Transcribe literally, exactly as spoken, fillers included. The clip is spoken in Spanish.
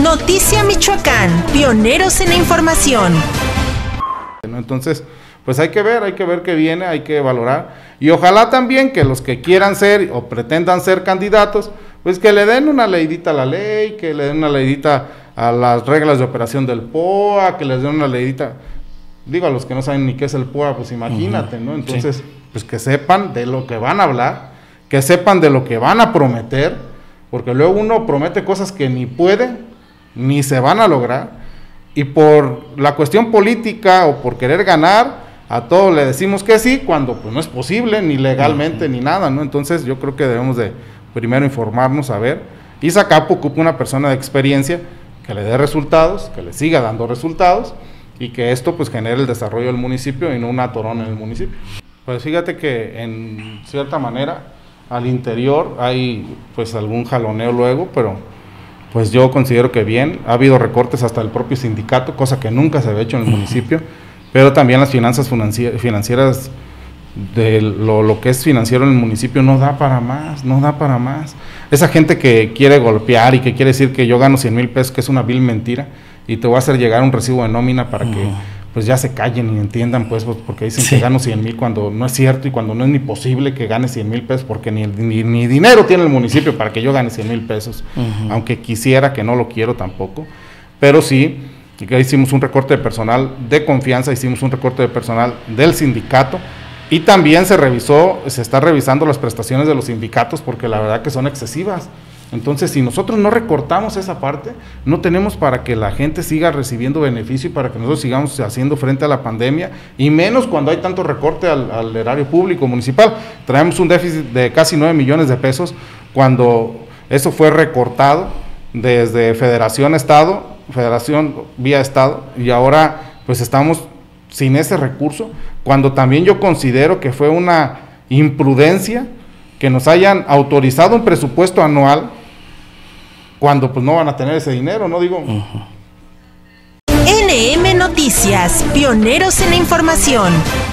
Noticia Michoacán, pioneros en la información. Entonces, pues hay que ver, hay que ver qué viene, hay que valorar, y ojalá también que los que quieran ser o pretendan ser candidatos, pues que le den una leidita a la ley, que le den una leidita a las reglas de operación del P O A, que les den una leidita, digo, a los que no saben ni qué es el P O A, pues imagínate, ¿no? Entonces, sí, pues que sepan de lo que van a hablar, que sepan de lo que van a prometer, porque luego uno promete cosas que ni puede, ni se van a lograr, y por la cuestión política o por querer ganar, a todos le decimos que sí, cuando pues no es posible, ni legalmente, uh-huh. ni nada, ¿no? Entonces yo creo que debemos de primero informarnos, a ver, y Zacapu ocupa una persona de experiencia que le dé resultados, que le siga dando resultados, y que esto pues genere el desarrollo del municipio y no un atorón en el municipio. Pues fíjate que en cierta manera al interior hay pues algún jaloneo luego, pero pues yo considero que bien, ha habido recortes hasta el propio sindicato, cosa que nunca se había hecho en el municipio, pero también las finanzas financieras de lo, lo que es financiero en el municipio no da para más, no da para más. Esa gente que quiere golpear y que quiere decir que yo gano cien mil pesos, que es una vil mentira, y te voy a hacer llegar un recibo de nómina para que pues ya se callen y entiendan, pues, porque dicen sí. que gano cien mil cuando no es cierto y cuando no es ni posible que gane cien mil pesos, porque ni, ni, ni dinero tiene el municipio para que yo gane cien mil pesos, uh-huh. aunque quisiera, que no lo quiero tampoco, pero sí, que hicimos un recorte de personal de confianza, hicimos un recorte de personal del sindicato, y también se revisó, se está revisando las prestaciones de los sindicatos, porque la verdad que son excesivas. Entonces, si nosotros no recortamos esa parte, no tenemos para que la gente siga recibiendo beneficio y para que nosotros sigamos haciendo frente a la pandemia, y menos cuando hay tanto recorte al, al erario público municipal. Traemos un déficit de casi nueve millones de pesos, cuando eso fue recortado desde Federación Estado, Federación vía Estado, y ahora pues estamos sin ese recurso, cuando también yo considero que fue una imprudencia que nos hayan autorizado un presupuesto anual cuando pues no van a tener ese dinero, ¿no? Digo. Uh-huh. N M Noticias, pioneros en la información.